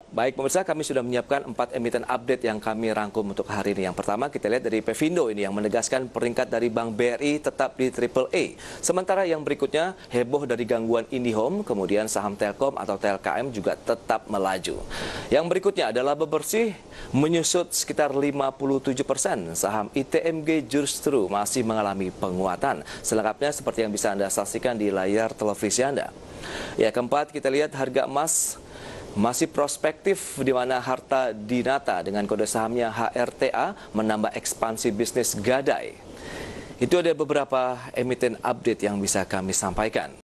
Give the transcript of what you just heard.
Baik pemirsa, kami sudah menyiapkan 4 emiten update yang kami rangkum untuk hari ini. Yang pertama kita lihat dari Pevindo ini yang menegaskan peringkat dari Bank BRI tetap di AAA. Sementara yang berikutnya heboh dari gangguan IndiHome, kemudian saham Telkom atau TLKM juga tetap melaju. Yang berikutnya adalah Bebersih menyusut sekitar 57%. Saham ITMG justru masih mengalami penguatan. Selengkapnya seperti yang bisa Anda saksikan di layar televisi Anda. Ya, keempat kita lihat harga emas masih prospektif di mana Harta Dinata dengan kode sahamnya HRTA menambah ekspansi bisnis gadai. Itu ada beberapa emiten update yang bisa kami sampaikan.